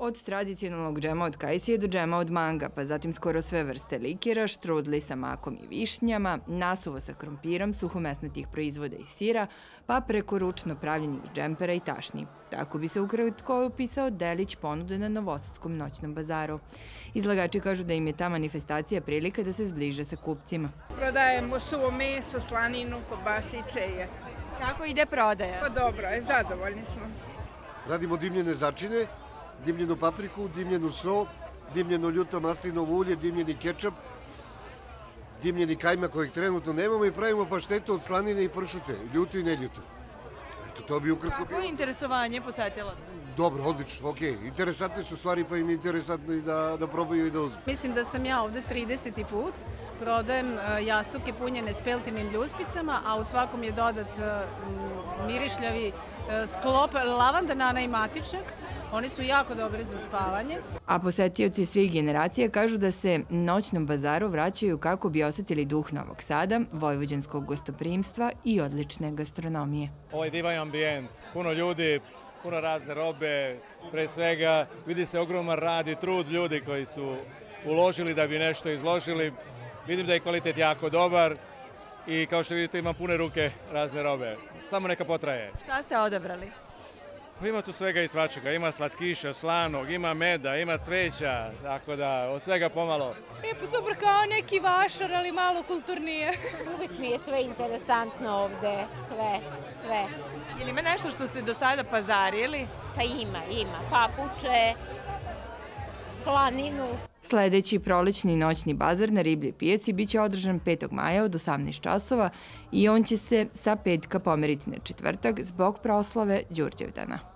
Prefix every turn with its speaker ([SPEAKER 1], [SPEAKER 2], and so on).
[SPEAKER 1] Od tradicionalnog džema od kajsije do džema od manga, pa zatim skoro sve vrste likera, štrudli sa makom i višnjama, nasuvo sa krompirom, suhomesnatih proizvoda i sira, pa preko ručno pravljenih džempera i tašni. Tako bi se ukratko opisao delić ponude na novosadskom noćnom bazaru. Izlagači kažu da im je ta manifestacija prilika da se zbliže sa kupcima.
[SPEAKER 2] Prodajemo suvo meso, slaninu, kobasice.
[SPEAKER 1] Kako ide prodaja?
[SPEAKER 2] Pa dobro, zadovoljni smo.
[SPEAKER 3] Radimo dimljene začine, dimljenu papriku, dimljenu so, dimljeno ljuto maslinovo ulje, dimljeni kečap, dimljeni kajmak kojeg trenutno nemamo i pravimo paštetu od slanine i pršute, ljuto i neljuto. Eto, to bi ukratko bilo.
[SPEAKER 1] Kako je interesovanje posetilaca?
[SPEAKER 3] Dobro, odlično, okej. Interesantne su stvari pa im je interesantno i da probaju i da uzmu.
[SPEAKER 4] Mislim da sam ja ovde 30. put. Prodajem jastuke punjene s peltinim ljuspicama, a u svakom je dodat mirišljavi sklop lavanda, nana i matičak. Oni su jako dobri za spavanje.
[SPEAKER 1] A posetioci svih generacija kažu da se noćnom bazaru vraćaju kako bi osetili duh Novog Sada, vojvođanskog gostoprimstva i odlične gastronomije.
[SPEAKER 5] Ovo je divan ambijent, puno ljudi, puno razne robe, pre svega vidi se ogroman rad i trud ljudi koji su uložili da bi nešto izložili. Vidim da je kvalitet jako dobar i kao što vidite ima pune ruke razne robe. Samo neka potraje.
[SPEAKER 1] Šta ste odabrali?
[SPEAKER 5] Ima tu svega i svačega, ima slatkiša, slanog, ima meda, ima cveća, tako da od svega pomalo.
[SPEAKER 4] Pa super kao neki vašar, ali malo kulturnije.
[SPEAKER 6] Uvijek mi je sve interesantno ovde, sve.
[SPEAKER 1] Ili ima nešto što ste do sada pazarili?
[SPEAKER 6] Pa ima, papuče, slaninu.
[SPEAKER 1] Sledeći prolećni noćni bazar na Riblji pijaci biće održan 5. maja od 18 časova i on će se sa petka pomeriti na četvrtak zbog proslave Đurđevdana.